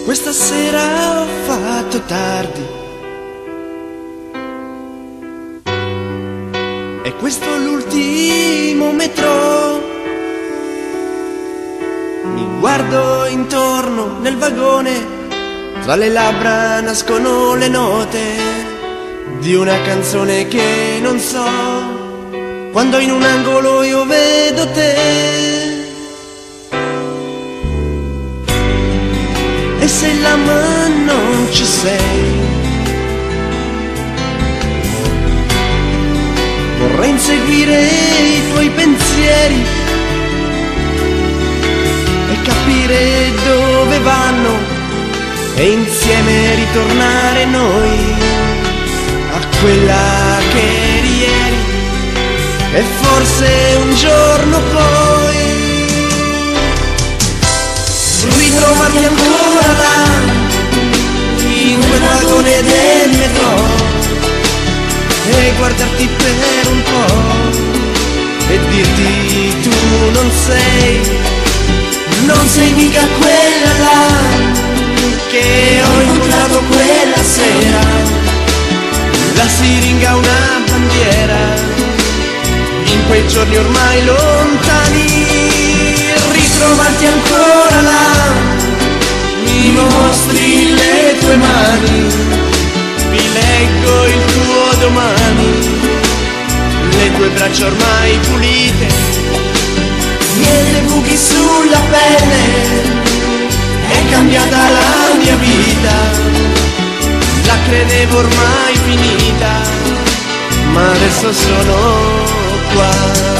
Questa sera ho fatto tardi e questo è l'ultimo metro. Mi guardo intorno nel vagone, tra le labbra nascono le note di una canzone che non so. Quando in un angolo io vedo te, e se là ma non ci sei, vorrei inseguire i tuoi pensieri e capire dove vanno e insieme ritornare noi a quella che eri ieri e forse un giorno poi ritrovarti ancora là in quel vagone del metro e guardarti per un po' e dirti tu non sei mica quella là che ho incontrato quella sera. La siringa una bandiera in quei giorni ormai lontani. Ritrovarti ancora là, mi mostri le tue mani, vi leggo il tuo domani, le tue braccia ormai pulite, niente buchi sulla pelle, è cambiata la mia vita, la credevo ormai finita, ma adesso sono qua.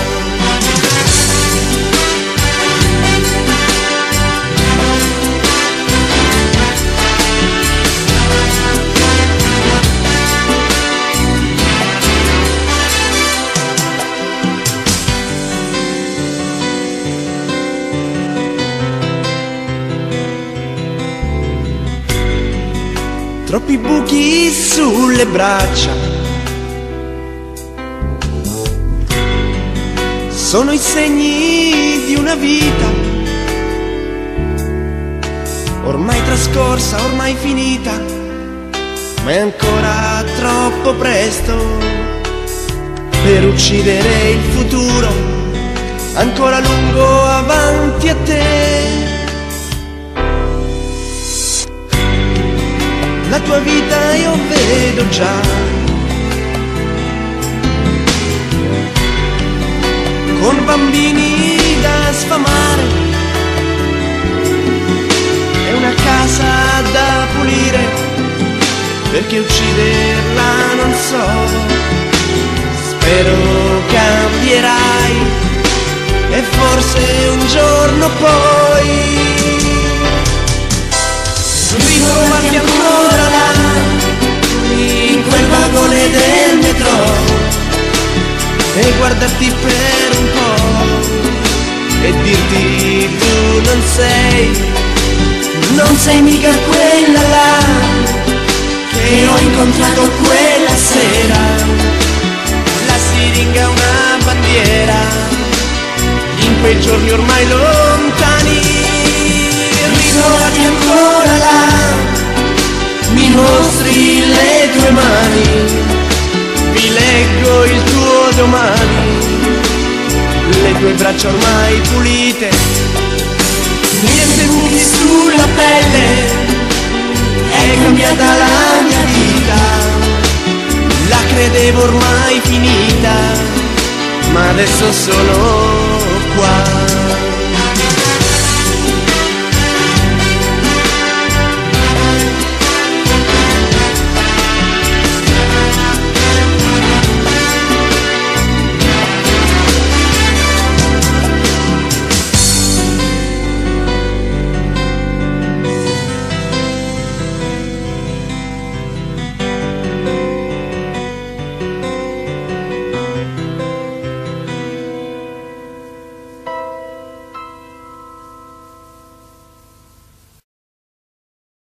Troppi buchi sulle braccia, sono i segni di una vita ormai trascorsa, ormai finita, ma è ancora troppo presto per uccidere il futuro, ancora lungo avanti a te. La tua vita io vedo già, con bambini da sfamare e una casa da pulire, perché ucciderla non so. Spero cambierai e forse un giorno poi ritrovarti ancora là in quel vagone del metro e guardarti per un po' e dirti tu non sei mica quella là che ho incontrato quella sera. La siringa una bandiera in quei giorni ormai lontani. Ritrovati ancora là, mi mostri le tue mani, vi leggo il tuo domani, le tue braccia ormai pulite, niente buchi sulla pelle, è cambiata la mia vita, la credevo ormai finita, ma adesso sono qua.